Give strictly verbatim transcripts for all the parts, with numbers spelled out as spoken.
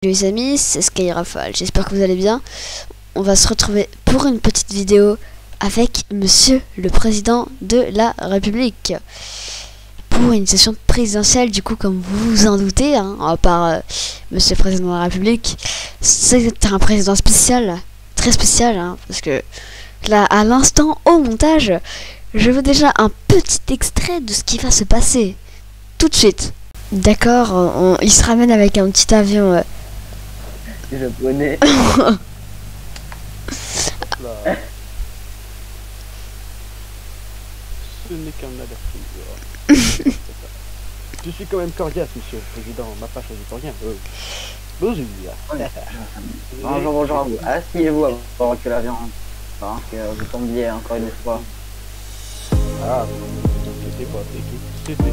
Les amis, c'est Skyrafale, j'espère que vous allez bien. On va se retrouver pour une petite vidéo avec Monsieur le Président de la République. Pour une session présidentielle, du coup, comme vous vous en doutez, hein, à part euh, Monsieur le Président de la République, c'est un président spécial, très spécial, hein, parce que là, à l'instant, au montage, je veux déjà un petit extrait de ce qui va se passer, tout de suite. D'accord, on, il se ramène avec un petit avion... Euh, japonais. Ce n'est qu'un avertissement. Je suis quand même coriace, monsieur le président. Ma pas choisi pour rien. Euh. Bonjour. Bonjour, bonjour à vous. Asseyez-vous avant que l'avion hein, que vous tombiez encore une fois. Ah, c'était pas c'était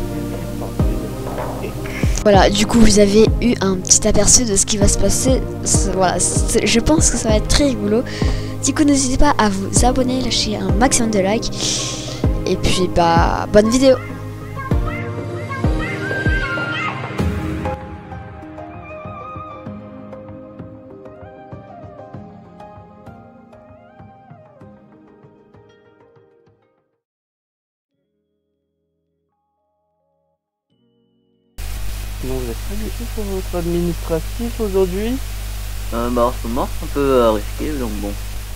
Voilà, du coup vous avez eu un petit aperçu de ce qui va se passer. Voilà, je pense que ça va être très rigolo. Du coup n'hésitez pas à vous abonner, lâcher un maximum de likes. Et puis bah bonne vidéo. Non, vous êtes pas du tout pour votre administratif aujourd'hui? Euh, bah en ce moment c'est un peu euh, risqué, donc bon.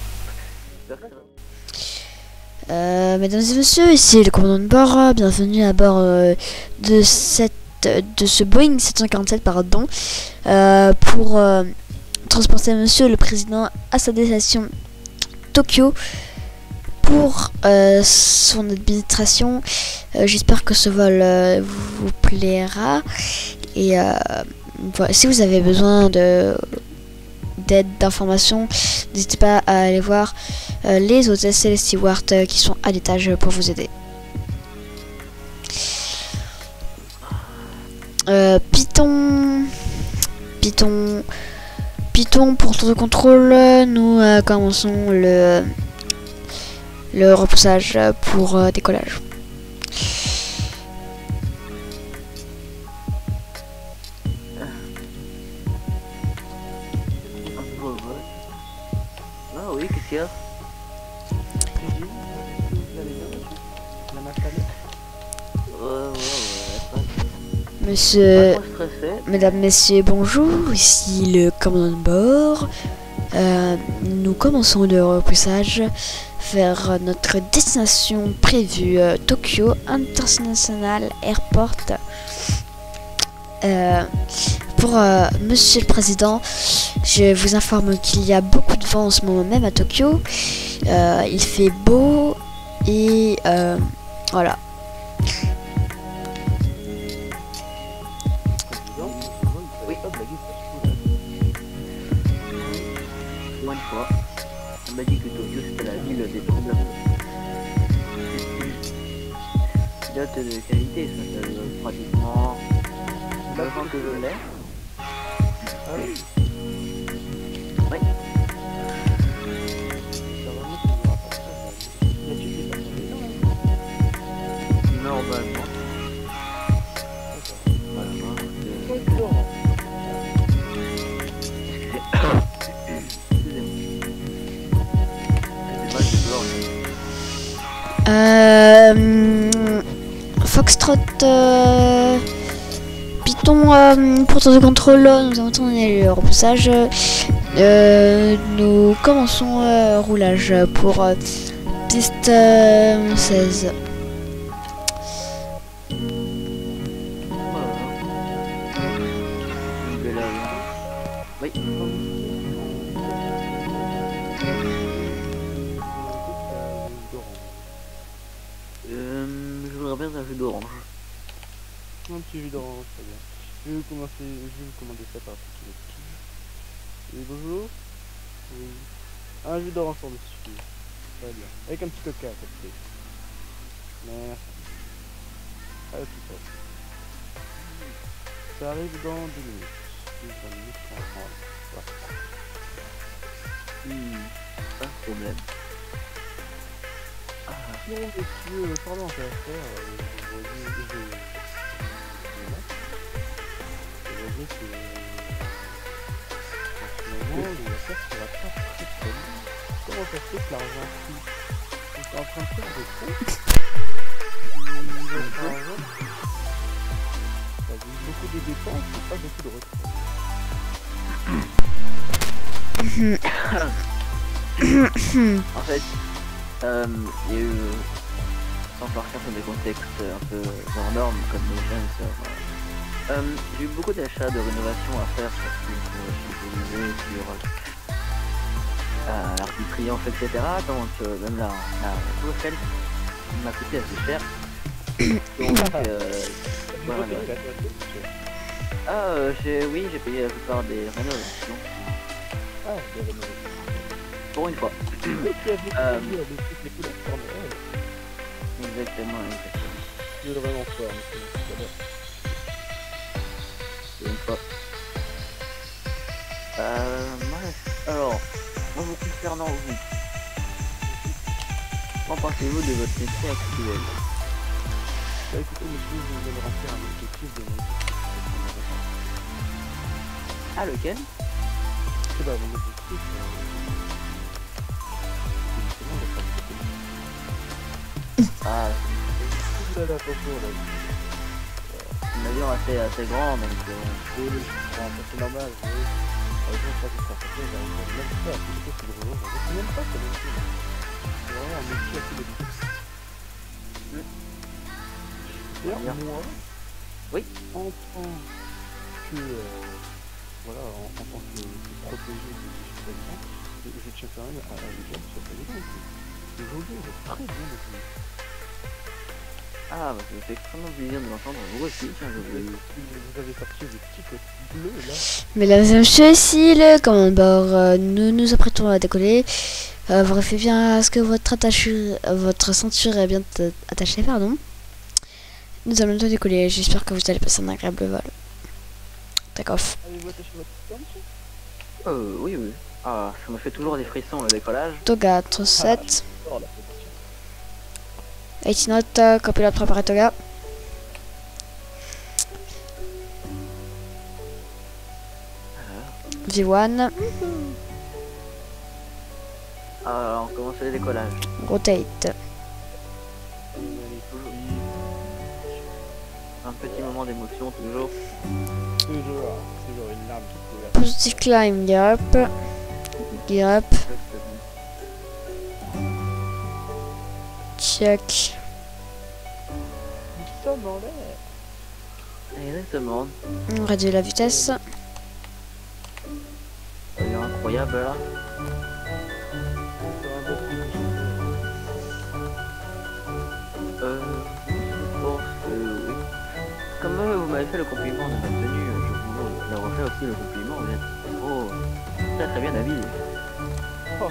Euh, mesdames et messieurs, ici le commandant de bord. Bienvenue à bord euh, de cette de ce Boeing sept cent quarante-sept, pardon, euh, pour euh, transporter Monsieur le Président à sa destination Tokyo pour euh, son administration. Euh, J'espère que ce vol euh, vous plaira. Et euh, voilà, si vous avez besoin de d'aide, d'informations, n'hésitez pas à aller voir euh, les hôtesses et les stewards euh, qui sont à l'étage pour vous aider. Euh, Python, Python, Python pour tour de contrôle. Nous euh, commençons le le repoussage pour euh, décollage. Ah oui, qu'est-ce qu'il y a? Ouais, ouais, ouais. Monsieur, Pas trop stressé. mesdames, messieurs, bonjour. Ici le commandant de bord. Euh, nous commençons le repoussage vers notre destination prévue, euh, Tokyo International Airport. Euh, pour euh, Monsieur le Président, je vous informe qu'il y a beaucoup de vent en ce moment même à Tokyo. Euh, il fait beau et euh, voilà. Oui. Pour une fois, on m'a dit que Tokyo c'était la ville des problèmes. Pilote de qualité, ça fait euh, pratiquement neuf ans que je l'ai. Ah oui. Oui. Normalement. Euh, Foxtrot, euh, Python euh, pour tour de contrôle, nous avons tourné le repoussage. Euh, nous commençons euh, roulage pour euh, piste euh, seize. Oui. Euh, je voudrais bien un jus d'orange. Un petit jus d'orange, très bien. Je vais vous commencer, je vais vous commander ça par petit petit. Oui, bonjour. Oui. Un jus d'orange pour monsieur. Très bien. Avec un petit coca à côté. Merci. À tout à l'heure. Ça arrive dans deux minutes. deux minutes trente. Voilà. Hmm, pas de problème. Ah. Non, monsieur, pardon, ça va faire. Euh, vous voyez, je... Vous voyez que... comment ça se fait que l'argent fut. J'étais en train de faire des ponts. Il va faire l'argent. Ça a eu beaucoup de dépenses et pas beaucoup de En fait, euh, il y a eu, sans partir sur des contextes un peu hors normes comme les jeunes sœurs, euh, j'ai eu beaucoup d'achats de rénovation à faire parce que euh, je suis évolué sur euh, l'Arc du Triomphe, et cetera. Donc euh, même la, la Tour Eiffel m'a coûté assez cher. Donc euh, voilà. Ah, euh, j'ai, oui, j'ai payé la plupart des rénovations. Ah, des rénovations. Pour une fois. Qui a vu euh, les couleurs pour Noël. Exactement, exactement. Je veux vraiment fort, mais c'est bon. C'est une fois. Euh, bref. Alors, moi vous concernant vous, qu'en pensez-vous de votre métier actuel? Bah écoutez, monsieur, je vais me remplir un objectif de mon objectif. Ah, lequel? C'est bah mon objectif. Euh... Ah, Vous avez attention là. un avion assez, assez grand, donc euh... Oui, je comprends, c'est normal, oui. Par exemple, pas que ça fait, j'arrive même pas à piloter ce gros jour, je sais même pas ça même chose. C'est vraiment un métier assez délicat. D'ailleurs, moi, oui, en tant que, euh, voilà, en, en tant que, que protégé des digitalisants, je, je tiens quand même à, à vous dire que ça fait longtemps que le jeu est très bien défini. ah, bah, ça me fait extrêmement plaisir de l'entendre, vous aussi, tiens, je vous... Vous avez sorti des petits côtés bleus là. Mesdames et messieurs, ici le commandant, euh, nous nous apprêtons à décoller. Euh, vérifiez bien à ce que votre, attache, votre ceinture est bien attachée, pardon. Nous allons bientôt décoller, j'espère que vous allez passer un agréable vol. D'accord. Avez-vous attaché votre ceinture? Euh, oui, oui. Ah, ça me fait toujours des frissons le décollage. Toga, sept. Oh la position. eighty knots, uh, copilote préparé Toga. V one. Alors, on commence le décollage. Rotate. Un petit moment d'émotion, toujours. Toujours, toujours une larme qui coule. Positive climb, gear up. Gear up. Check. Nous sommes en l'air. Exactement. On réduit la vitesse. C'est incroyable là. Sur un beau prix. Euh, je pense que oui. Comme euh, vous m'avez fait le compliment de ma tenue, je vous leur refais aussi le compliment. Vous êtes trop très très bien habillé. Oh,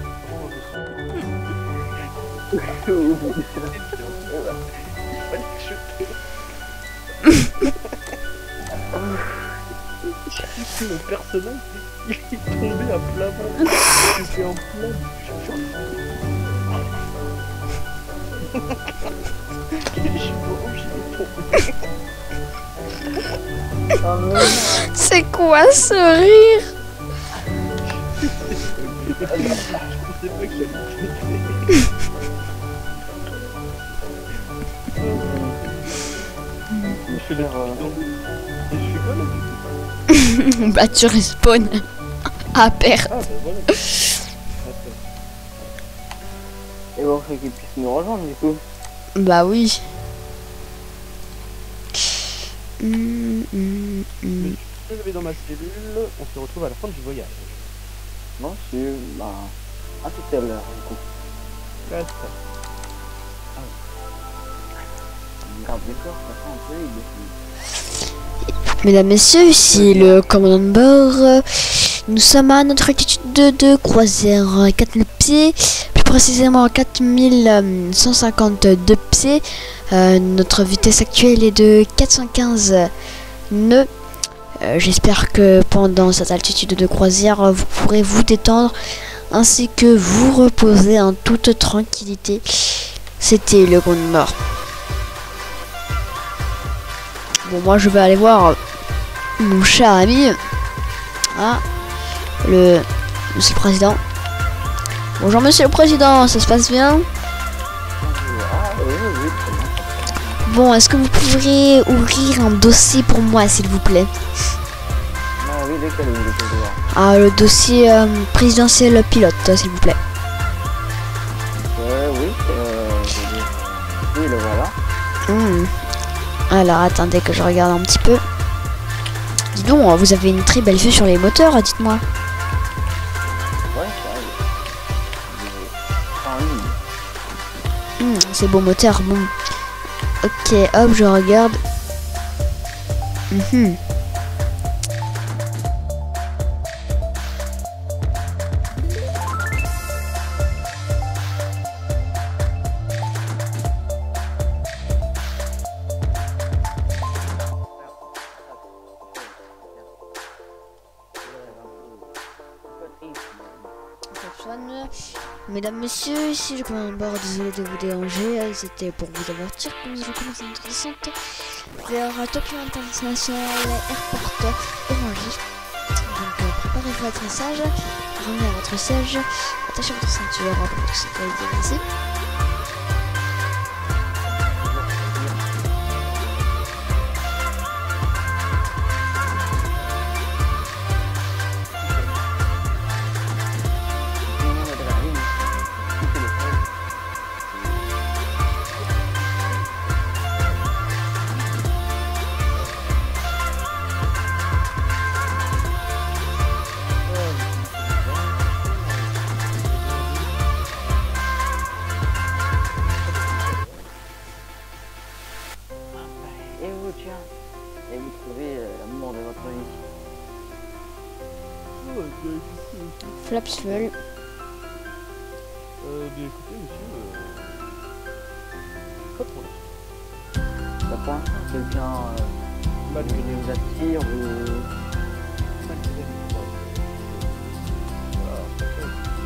mon personnage, il est tombé à plat ventre. Il était en plein. Je suis tombé. C'est quoi ce rire? Je pensais pas que j'allais Je fais le Et je fais quoi là du coup? Bah tu respawn à perte. Ah bah voilà. Et bon, faut qu'ils puissent nous rejoindre du coup. Bah oui. Hum, hum, hum. Je vais dans ma cellule, on se retrouve à la fin du voyage. Non, je suis bah, à tout à l'heure du coup. Là, ça. Garde des corps, ça fait un peu il Mesdames, messieurs, ici le commandant de bord. Nous sommes à notre altitude de, de croisière, quatre mille pieds, plus précisément quatre mille cent cinquante-deux pieds. Euh, notre vitesse actuelle est de quatre cent quinze nœuds. Euh, J'espère que pendant cette altitude de croisière, vous pourrez vous détendre ainsi que vous reposer en toute tranquillité. C'était le Grand Nord. Bon, moi je vais aller voir mon cher ami, ah, le monsieur le président. Bonjour Monsieur le Président, ça se passe bien? Ah oui, oui, oui, très bien. Bon, est-ce que vous pourriez ouvrir un dossier pour moi, s'il vous plaît? Ah oui, lequel vous voulez que je vois? Ah, le dossier euh, présidentiel pilote, s'il vous plaît. Euh, oui, euh, je veux dire, oui, le voilà. Hmm. Alors, attendez que je regarde un petit peu. Dis donc, vous avez une très belle vue sur les moteurs, dites-moi. Ouais, ça arrive. En ligne. Hmm, c'est beau moteur, bon. Ok, hop, je regarde. Mhm. Mesdames, messieurs, ici le commandant de bord, désolé de vous déranger, c'était pour vous avertir que nous allons commencer notre descente vers Tokyo International Airport Orangé. Donc euh, préparez-vous à l'atterrissage, ramenez à votre siège, attachez votre ceinture pour votre sécurité, merci. Et vous, tiens, et vous trouvez euh, l'amour de votre vie. Oh, bien, écoutez, monsieur. Flaps fuel. Euh, bien écoutez, monsieur, euh... pas trop. Ça pour l'instant, quelqu'un euh, Malgré qui vous attire ou... malgré les efforts. Voilà, ça fait.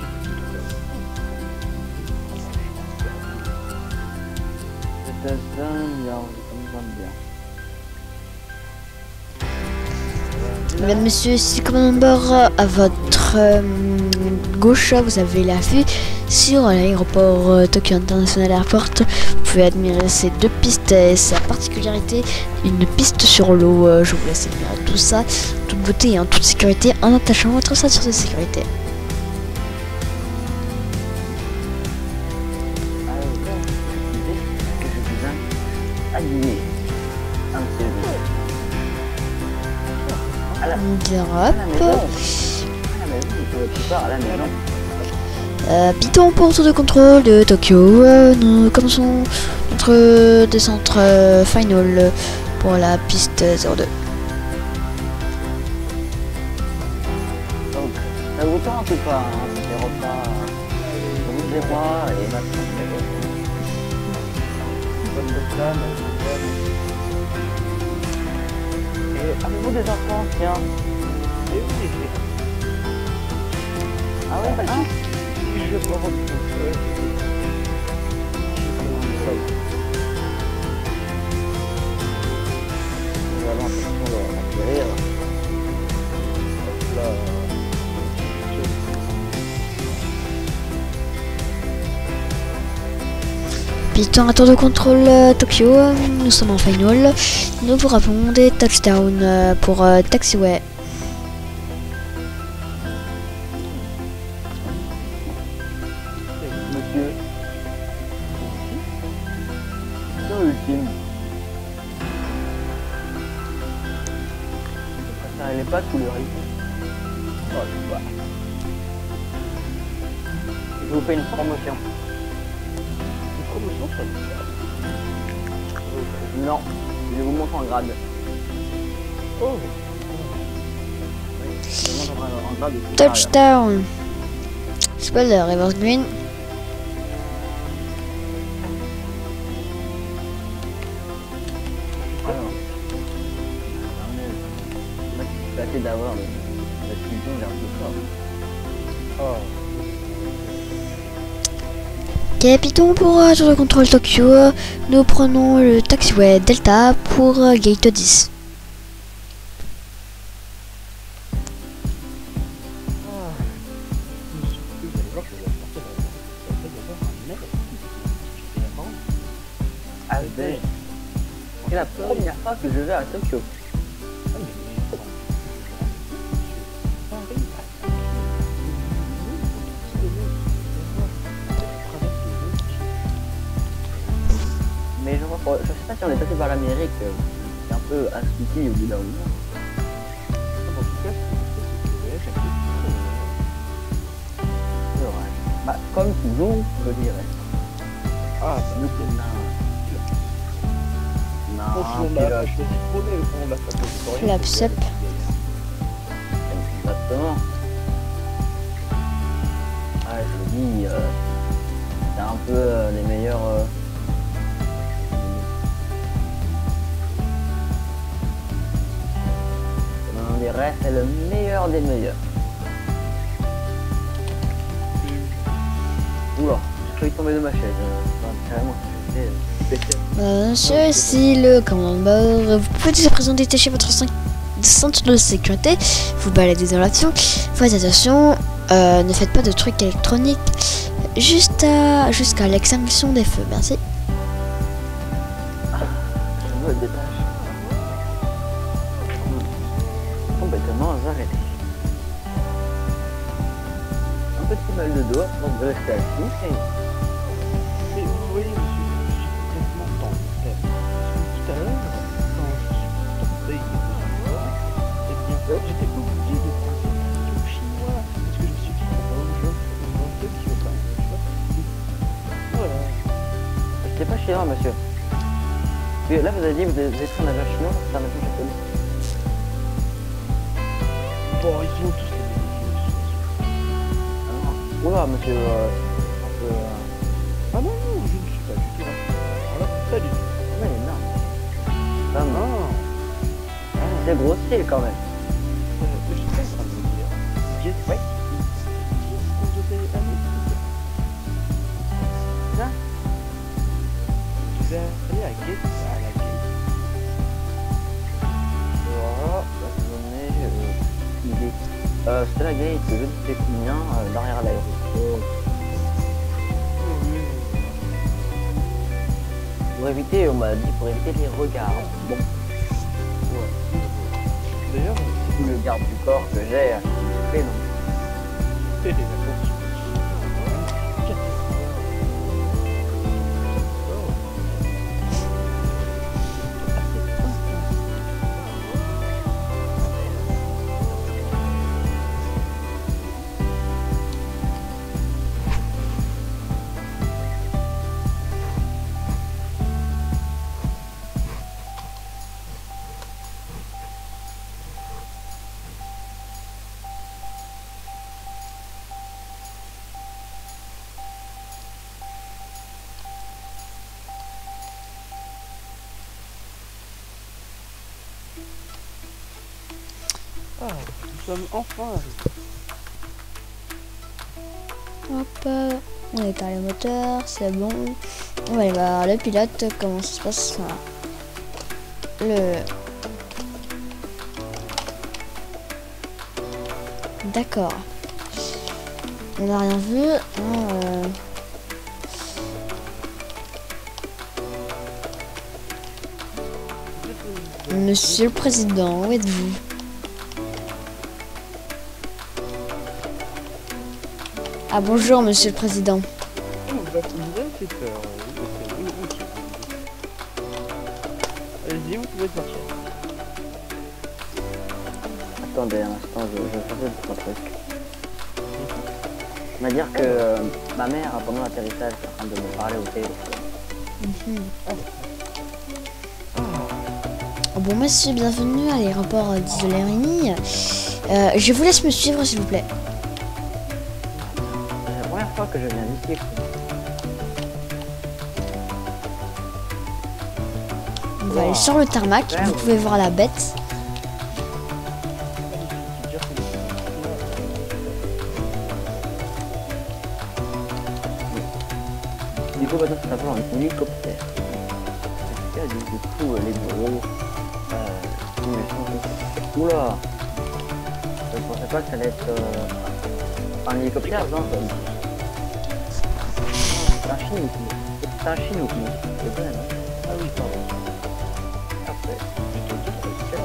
C'est ça, bien, ça me semble bien. Mesdames, messieurs, ici le commandant de bord, à votre euh, gauche, vous avez la vue sur l'aéroport euh, Tokyo International Airport. Vous pouvez admirer ces deux pistes et sa particularité, une piste sur l'eau. Euh, je vous laisse admirer tout ça, toute beauté et en toute sécurité, en attachant votre ceinture de sécurité. Alors, là, je disais que je vous invite à dîner un C V. À la, à Hop. la maison. À la maison, vous pouvez plus tard à la maison. Euh, Python pour tour de contrôle de Tokyo. Euh, nous commençons notre descente euh, final pour la piste zéro deux. Donc, ça vous tente ou pas, hein, ces repas euh, vous et moi et ma femme. Votre flamme, Et avez-vous des enfants, tiens? et oui, Ah ouais, hein? je me rends compte. euh, Nous allons attention de m'atterrir. Là, Python à tour de contrôle euh, Tokyo, euh, nous sommes en final. Nous vous rappelons des touchdowns euh, pour euh, taxiway. Monsieur. Mission ultime. Je préfère les pâtes ou le riz. Oh, je sais pas. Je vous fais une promotion. une promotion, ça Non, je vous montre en grade. Oh, Je vous montre en, en grade de supérieur. Touchdown. Spoiler, reverse green. Alors, on est flatté d'avoir le, la fusion vers le corps. oh. Ok, Python pour euh, tour de contrôle Tokyo. Nous prenons le taxiway Delta pour euh, gate dix. Ah. Vous allez voir, je vais la porter là. c'est la première fois que je vais à Tokyo. Mais je vois pas, je sais pas si on est passé par l'Amérique, euh, c'est un peu asphyxie au bout d'un moment. En tout cas, c'est le voyage à C'est vrai. Bah, comme toujours, je dirais. Ah, Le pilote. Non, on l'a choisi pour on l'a fait. Flapsep. Exactement. Ouais, je vous dis, euh, c'est un peu euh, les meilleurs. Euh, on dirait c'est le meilleur des meilleurs. Oula, j'ai failli tomber de ma chaise. Euh, carrément, j'étais pété. Euh, Monsieur, si le commandant de bord, vous pouvez se présenter chez votre cin- ceinture de sécurité, vous baladez dans l'avion, faites attention, euh, ne faites pas de trucs électroniques juste à jusqu'à l'extinction des feux, merci. Je me détache. Complètement arrêté. Un petit mal de dos, donc de rester assis. Et... Mais vous voyez, monsieur, je suis complètement dans le thème. Tout à l'heure, quand je suis tombé, eh bien, j'étais obligé de prendre un chinois. Parce que je me suis dit, oh, je vais un peu qui veut pas. Voilà. C'est pas chinois, monsieur. Mais là, vous avez dit que vous êtes un nageur chinois, c'est un nageur japonais. Bon, ils sont tous les mêmes. Ah, oula, monsieur. Euh, un peu. Euh... Ah non, non, je ne suis pas du tout là. Alors là, pas du tout. Ouais, non. Ça, non. Ah. Ah. C'est grossier quand même. Euh, je suis pas en train de vous dire. Yes, ouais. Qu'est-ce qu'on devait aller? Là, Je vais aller à Gate, à la Gate. voilà, là, je vous donner euh, une idée. Euh, c'était la gate, je ne sais combien, euh, derrière l'aéroport. Pour éviter, on m'a dit, pour éviter les regards. Bon, Ouais. D'ailleurs, tout le garde du corps que j'ai, euh, fait non. c'est les vacances. Ah, nous sommes enfin arrivés. Hop, on éteint le moteur, c'est bon. On va aller voir le pilote, comment ça se passe. Voilà. Le... D'accord. On n'a rien vu. Non, euh... Monsieur le Président, où êtes-vous? Ah bonjour Monsieur le Président. Oh, vous avez fait peur. Oui, ok. Allez-y, vous pouvez partir. Attendez un instant, je, je vais faire deux trois trucs. On va dire que euh, ma mère, pendant l'atterrissage, est en train de me parler au téléphone. Mhm. Oh, bon monsieur, bienvenue à l'aéroport d'Isoléry. Euh, je vous laisse me suivre s'il vous plaît. C'est la première fois que je viens ici. On va aller sur le tarmac, vous pouvez voir la bête. Du coup, maintenant, ça s'appelle un hélicoptère. Du coup, les bureaux, euh, tous les gens. Oula! Je pensais pas que ça allait être euh, un hélicoptère, non? C'est un chinook. C'est un chinook, non? C'est vrai, non? Ah oui, pardon.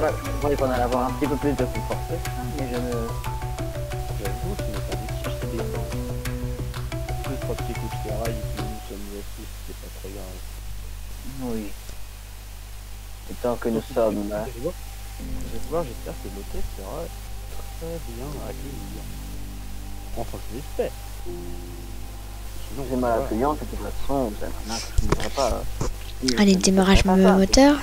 pas, je croyais qu'on allait avoir un petit peu plus de support que ça, mais je ne... J'avoue, ce n'est pas des tirs, c'est des dents. Deux, trois petits coups de ferraille et puis nous sommes assis, c'est pas très grave. Oui. Et tant que nous sommes là... Vous allez voir, j'espère que l'hôtel sera très bien accueilli. Enfin, je l'espère. Sinon, C'est mal accueillant, de toute façon, vous avez rien que je ne voudrais pas... euh, Allez, je ne démarrage voudrais pas ça. moteur.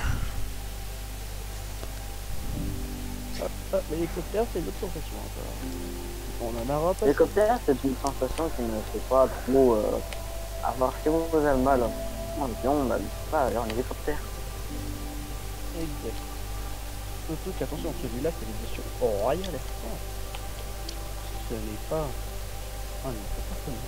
Ah, l'hélicoptère, c'est une autre sensation. Hein, on en aura pas. L'hélicoptère, c'est une sensation qui ne fait pas trop euh, avoir si vous avez mal en avion, bah, c'est pas alors un hélicoptère. Exact. Surtout qu'attention, celui-là, c'est l'édition Royal Air France. Ce n'est pas un hélicoptère comme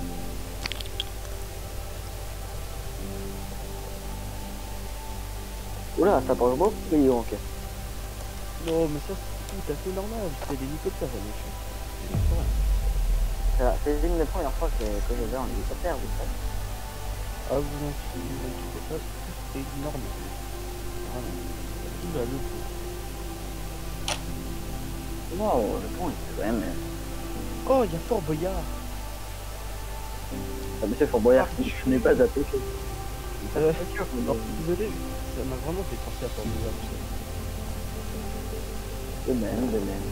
Oula, ça passe beaucoup, mais donc. non, mais ça, c'est tout à fait normal. C'est l'hélicoptère, la méchante. C'est la- c'est une des premières fois que, que je vais en hélicoptère, vous savez. Ah, vous inquiétez pas, c'est normal. Vraiment. Tout va le coup. Wow, le pont, c'est quand même... euh, Oh, il y a Fort Boyard. Ah, monsieur Fort Boyard, je n'ai pas zappé. Euh, non, désolé, ça m'a vraiment fait penser à Fort Boyard. De même, de même.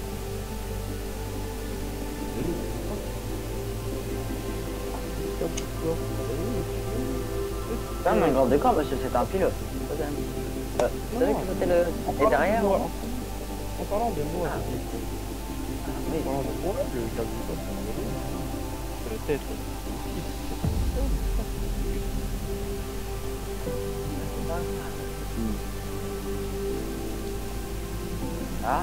C'est un grand décor, monsieur, c'est un pilote. Euh, vous savez que c'était le... Et derrière, moi, non en parlant de moi, Ah. en Oui. parlant de moi, le calcul peut-être. Ah,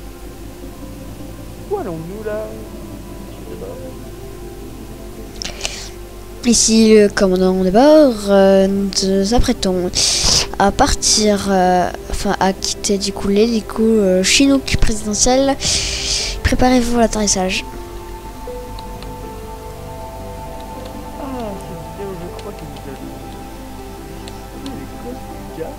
Où allons-nous là? Je sais pas. Ici le commandant de bord, euh, nous nous apprêtons à partir, euh, enfin à quitter du coup l'hélico euh, Chinook présidentiel. Préparez-vous à l'atterrissage. Ah, cette vidéo, je crois que vous avez... Les costigards.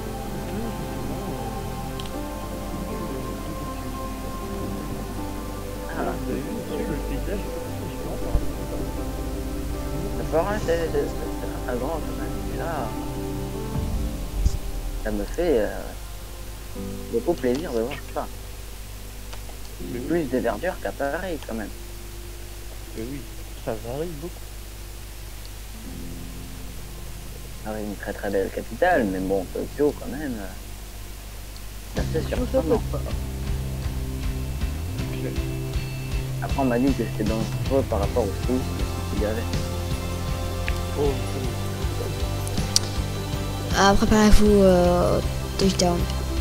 Ah, vous avez vu, monsieur, le paysage est complètement différent par rapport à ça. le forain, c'est c'est- c'est très grand quand même. Et là, ça me fait euh, beaucoup plaisir de voir ça. Mais oui, Plus de verdure qu'à Paris quand même. mais oui, ça varie beaucoup. Paris, une très très belle capitale, mais bon, Tokyo quand même, euh, c'est assez Ça surprenant. peut pas. Après, on m'a dit que c'était dangereux par rapport au séisme qu'il y avait. Oh, Ah, préparez-vous euh, au touchdown.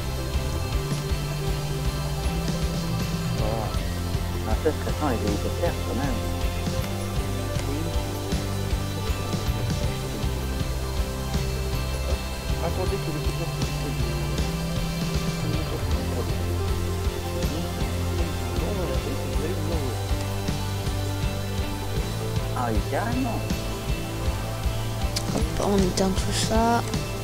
Voilà. C'est assez stressant les hélicoptères quand même. attendez que le support Ah oui, carrément. Hop, on éteint tout ça.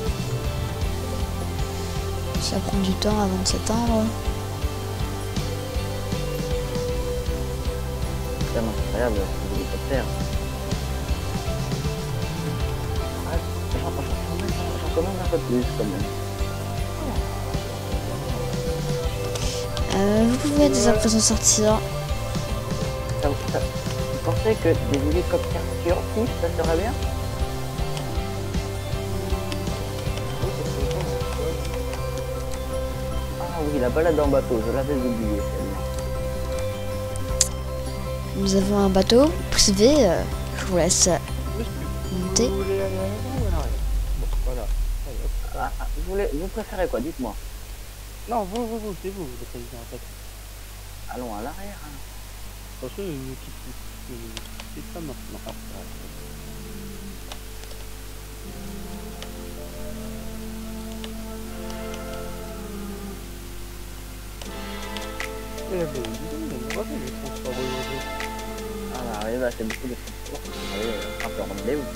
Ça prend du temps avant de s'éteindre. C'est vraiment incroyable ces hélicoptères. Ah, j'en j'en- j'en- j'en commande un peu plus quand même. Euh, vous pouvez dès à présent sortir. Ça, ça, vous pensez que des hélicoptères furtifs, ça serait bien? Ah oui, la balade en bateau, je l'avais oublié celle-là. Nous avons un bateau privé. euh, je vous laisse monter. Vous voulez aller à l'avant ou à l'arrière? Bon, voilà. Allez, hop. Ah, ah, vous, voulez, vous préférez quoi? Dites-moi. Non, vous, vous, vous, c'est vous, le président, en fait. Allons à l'arrière. Hein. Parce que euh, qui- qui- euh, c'est pas maintenant. Ah, ouais. Et là, vous dis donc, mais on va faire les transports aujourd'hui. Ah bah oui, bah, c'est beaucoup de transport. Vous savez, euh, un peu rendez-vous.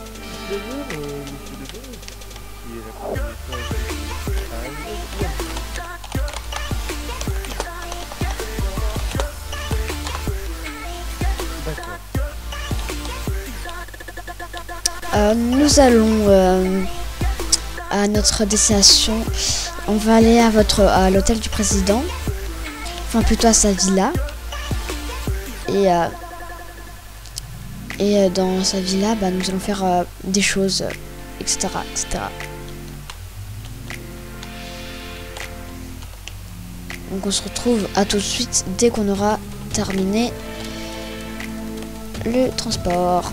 Bonjour, euh, monsieur Debord, qui est la première fois ici. Ah, il est bien. Euh, nous allons euh, à notre destination. On va aller à votre à l'hôtel du président, enfin plutôt à sa villa. Et euh, et euh, dans sa villa, bah, nous allons faire euh, des choses, euh, et cetera, et cetera. Donc on se retrouve à tout de suite dès qu'on aura terminé le transport.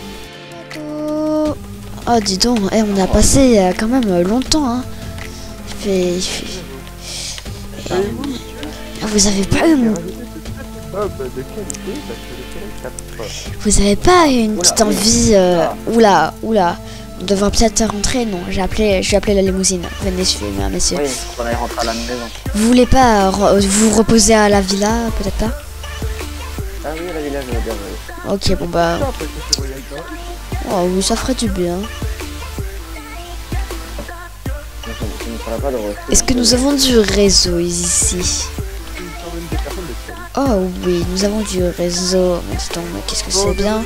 Oh dis donc, eh, on a passé euh, quand même longtemps. Hein. Il fait, il fait... Et vous, monsieur, Ah, vous avez pas eu mon... hop de qualité parce que le soleil tape pas. Vous avez pas une Oula, petite oui. envie euh... Oula, oula. On devrait peut-être rentrer. Non, j'ai appelé, j'ai appelé la limousine. Venez suivre, messieurs. Oui, on allait rentrer à la maison. Vous voulez pas euh, re- vous reposer à la villa, peut-être pas? Ah oui, la village, je veux dire, oui. Ok, bon bah... Ça, après, c'est voyage pas. Oh oui, ça ferait du bien. Mais ça ça ne fera pas de refus. Est-ce que nous avons du réseau ici? Une centaine de personnes de scène. Oh oui, nous avons du réseau. Mais dis donc, mais qu'est-ce que c'est bien.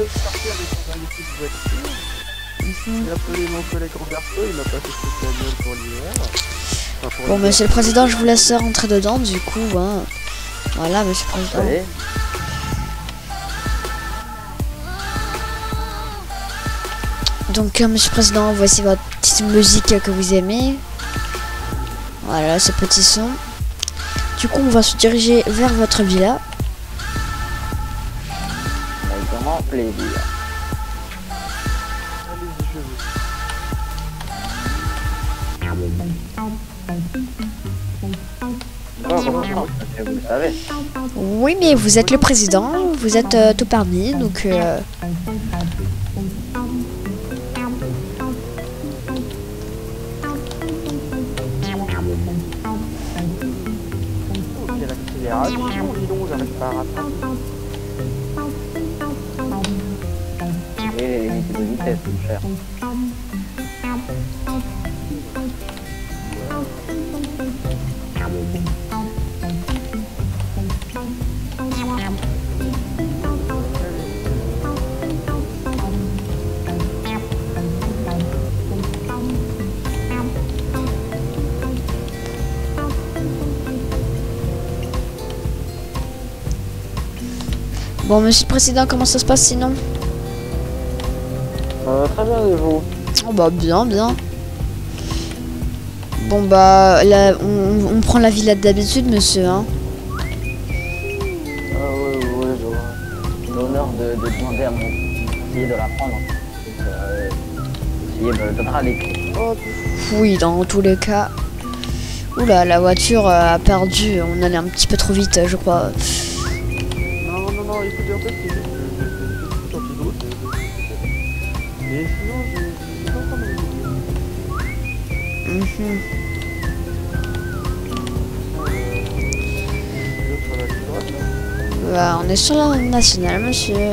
J'ai appelé mon collègue Roberto, il m'a passé ce camion pour l'hiver. Enfin, pour Bon, l'hiver. monsieur le président, je vous laisse rentrer dedans, du coup, hein. Voilà, monsieur le président. Allez. Donc, euh, monsieur le président, voici votre petite musique que vous aimez. Voilà, ce petit son. Du coup, on va se diriger vers votre villa. Avec grand plaisir. Allez-y, je vous. Oh, comment ça marche, vous le savez. Oui, mais vous êtes le président, vous êtes euh, tout parmi, donc... Euh... Ok, l'accélération, dis donc, j'arrive pas à rattraper. Et les limites de vitesse, mon cher. Bon, monsieur le président, comment ça se passe sinon? Euh, très bien, et vous? Oh bah bien, bien. Bon bah, là, on, on prend la villa d'habitude, monsieur, hein. Ah oui, oui, oui, j'aurai l'honneur de, de demander à mon conseiller de la prendre. Donc, euh, conseiller me donnera les clés. Oh, Oui, dans tous les cas. Oula, la voiture euh, a perdu, on allait un petit peu trop vite, je crois. non, non, non, écoutez, en fait, c'est juste que j'ai fait une petite antidote. Et sinon, je je suis pas en train de Mhm. sur la ligne droite, là. Bah, on est sur la nationale, monsieur. Ah,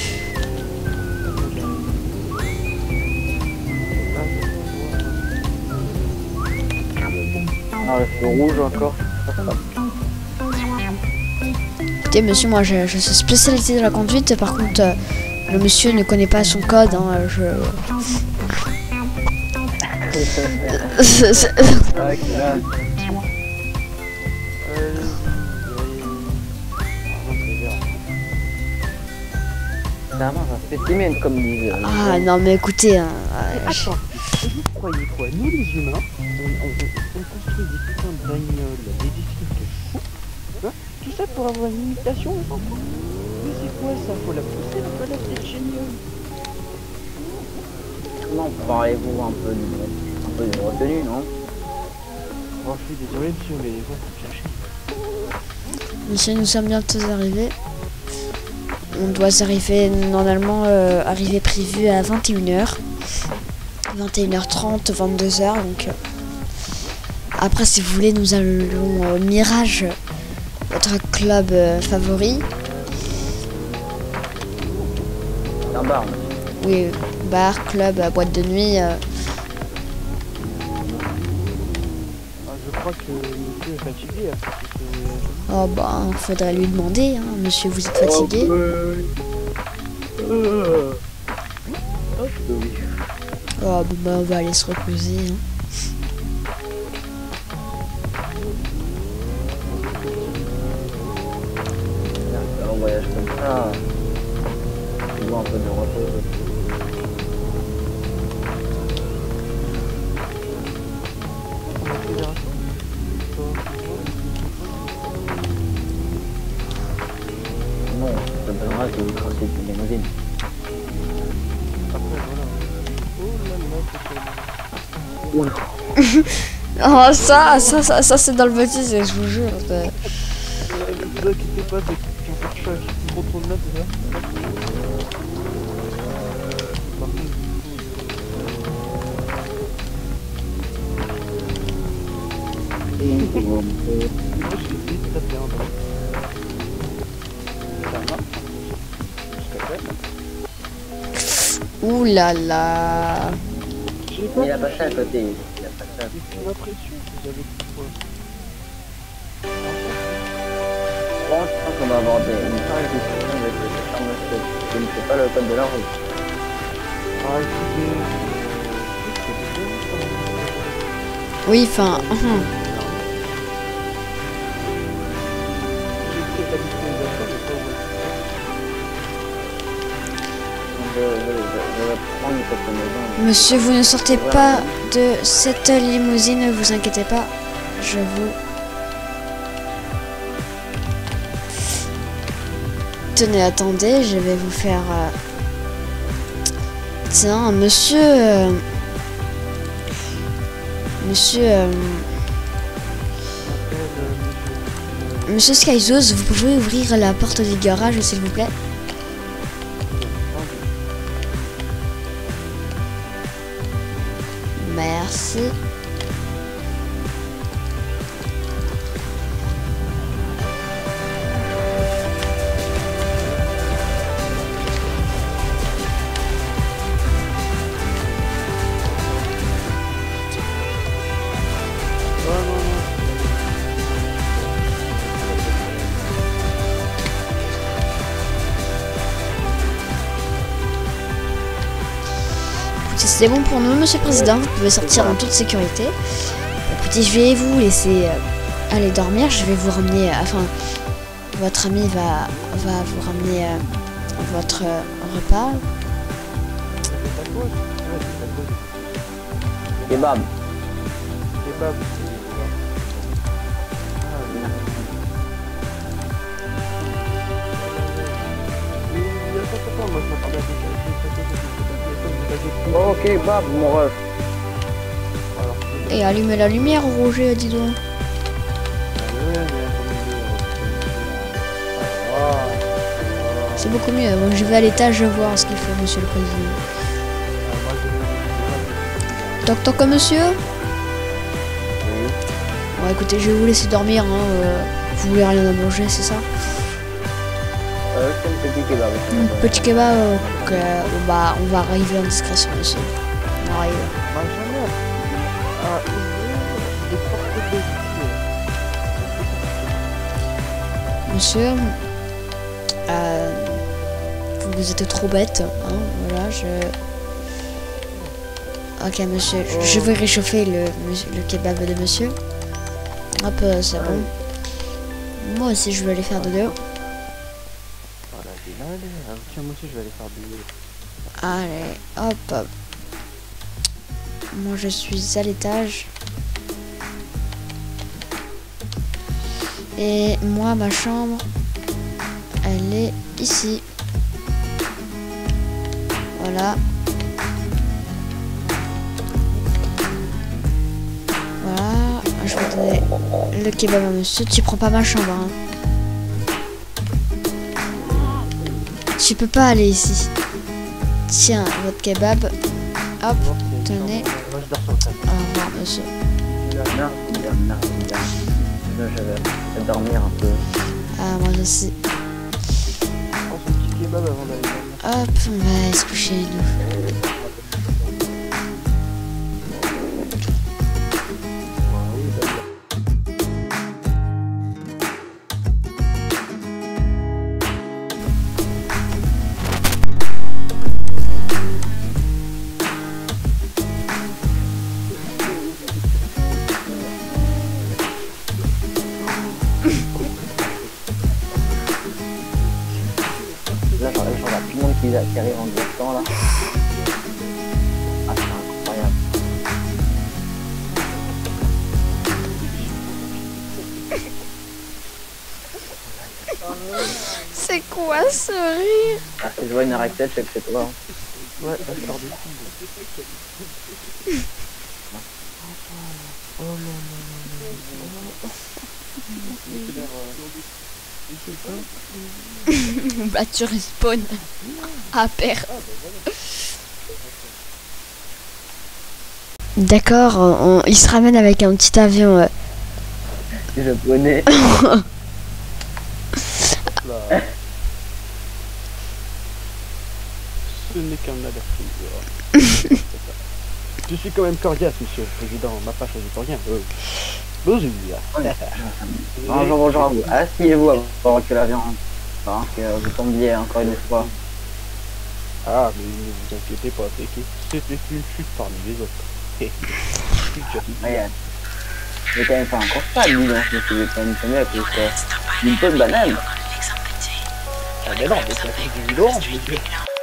Ah, le feu rouge encore. Écoutez, monsieur, moi, je, je suis spécialisé dans la conduite. Par contre, euh, le monsieur ne connaît pas son code. Hein, je... C'est- c'est- Ah, ok, là. Euh, oui. Ah, non, c'est vert. C'est vraiment un spécimen, comme disent. euh, les Ah gens. non, mais écoutez, hein, Mais euh, je- attends, vous croyez quoi? Nous les humains, on, on, on construit des putains de bagnoles, des édifices de fous, hein? Tout ça pour avoir une imitation, on s'en fout. Mais c'est quoi ça? Faut la pousser, la palette d'être géniale. Comment parlez-vous un peu de, un peu de retenue, non? Oh, je suis désolé monsieur, mais les voix sont chercher. monsieur, nous sommes bientôt arrivés. On doit arriver, normalement, euh, arriver prévu à vingt et une heures. vingt et une heures trente, vingt-deux heures. Donc, euh, après, si vous voulez, nous allons au Mirage, votre club euh, favori. C'est un bar, monsieur. Oui, bar, club, euh, boîte de nuit. euh. Ah, je crois que monsieur est fatigué, hein, parce que... Oh bah, faudrait lui demander, hein. Monsieur, vous êtes fatigué? Oh, euh... Euh... Hop, oui. Oh, bon, bah, on va aller se reposer. Hein. Un voyage comme ça, il doit un peu de repos. Non, ça me donnera de tracer une limousine. Après, voilà. Oh là là, Oh, ça, ça, ça, ça c'est dans le bêtise, je vous jure. De... ne vous inquiétez pas, dès qu'il faut que je fasse trop trop de notes, déjà. Moi, j'ai essayé de taper un bras. Ça marche. Je t'appelle. Ouh là là. J'ai pas Il a passé à côté. Il a passé à côté. j'ai l'impression que j'avais dit quoi. Bon, je pense qu'on va avoir des, une vraie discussion avec le pharmacien qui ne fait pas le code de la route. Ah, écoutez. Oui, enfin. hum. J'ai fait la disponibilité, mais pas où. Je, je, je, je vais prendre cette maison. Monsieur, vous ne sortez pas de cette limousine, ne vous inquiétez pas. Je vous... Tenez, attendez, je vais vous faire... euh, Tiens, monsieur... euh, Monsieur... euh, Monsieur Skyzos, vous pouvez ouvrir la porte du garage, s'il vous plaît? Merci. C'est bon pour nous, monsieur le président. Vous pouvez sortir en toute sécurité. Écoutez, je vais vous laisser euh, aller dormir. Je vais vous ramener... Euh, enfin, votre ami va, va vous ramener euh, votre euh, repas. Kebab. Kebab. Oh, kebab, mon ref. Et allumez la lumière, Roger, dis donc. C'est beaucoup mieux. Moi, je vais à l'étage voir ce qu'il fait, monsieur le président. Toc toc, monsieur. Oui. Bon, écoutez, je vais vous laisser dormir. Hein. Euh, vous voulez rien à manger, c'est ça? Euh, c'est un petit kebab. Un petit kebab, euh, que, on, va, on va arriver en discrétion, monsieur. On arrive. Monsieur, euh, vous êtes trop bête, hein, voilà, je... Ok, monsieur, je, je vais réchauffer le, le kebab de monsieur. Hop, c'est bon. Moi aussi, je vais aller faire dodo. Tiens, moi aussi, je vais aller faire dodo. Allez, hop. Moi, je suis à l'étage. Et moi, ma chambre, elle est ici. Voilà. Voilà. Je vais donner le kebab à monsieur. Tu prends pas ma chambre, hein. Tu peux pas aller ici. Tiens, votre kebab. Hop, tenez. Moi, je dors sur le tapis. Au revoir, monsieur. Merci, merci, merci. Là, je vais dormir un peu. Ah, moi aussi. Prends son petit kebab avant d'aller dormir. Hop, on va aller se coucher, nous. tout le monde qui, qui arrive en deux temps là. Ah, c'est incroyable. C'est quoi ce rire? Ah, si je vois une aractède, je sais que c'est toi. Hein. Ouais, là, je sors des filles. Oh non, non, non, non. Bah tu respawn à perte. D'accord, on- il se ramène avec un petit avion. euh. C'est japonais. Là. Ce n'est qu'un avertisseur. Je suis quand même coriace, monsieur le président. Ma pas choisi pour rien. Euh. Bonjour. Bonjour, bonjour à vous. Asseyez-vous avant que l'avion enfin, que vous tombiez encore une fois. Ah, mais ne vous inquiétez pas, c'est que c'était une chute parmi les autres. Regarde. J'ai quand même fait un constat, dis donc. Je me suis quand même tombé à cause d'une peau de banane. Ah, mais non, mais c'est la du bidon, monsieur.